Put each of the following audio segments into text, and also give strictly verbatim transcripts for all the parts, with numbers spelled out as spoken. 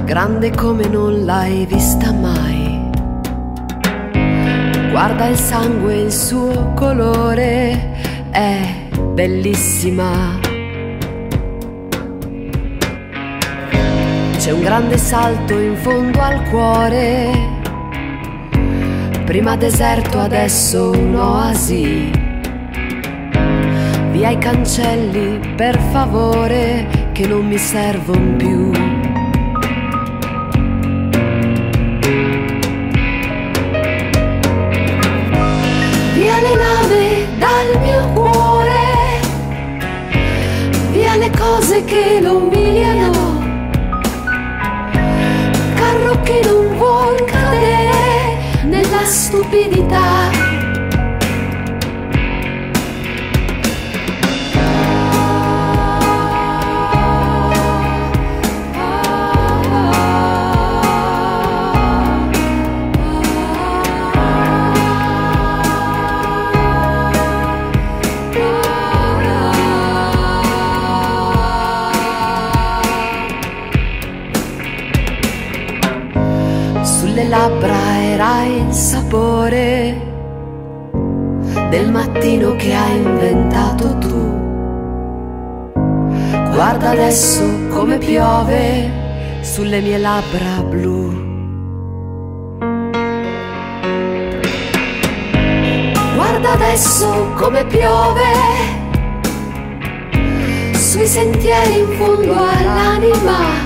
grande come non l'hai vista mai. Guarda il sangue, il suo colore è bellissima. C'è un grande salto in fondo al cuore, prima deserto, adesso un'oasi. Via i cancelli, per favore, che non mi servono più. Via le lame dal mio cuore, via le cose che lo umiliano, carro che non vuol cadere nella stupidità. Sulle labbra era il sapore del mattino che hai inventato tu. Guarda adesso come piove sulle mie labbra blu. Guarda adesso come piove sui sentieri in fondo all'anima.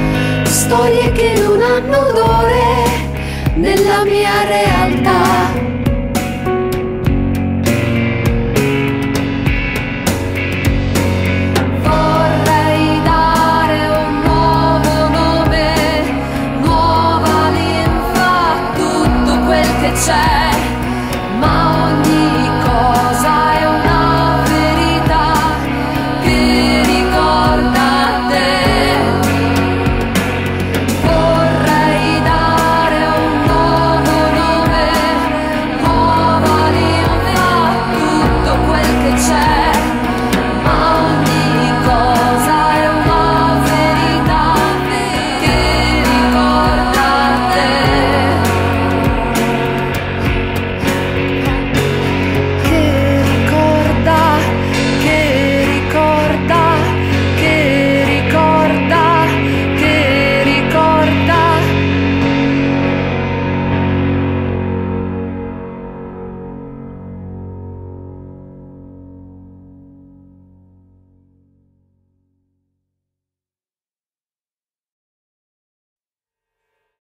Storie che non hanno odore nella mia realtà.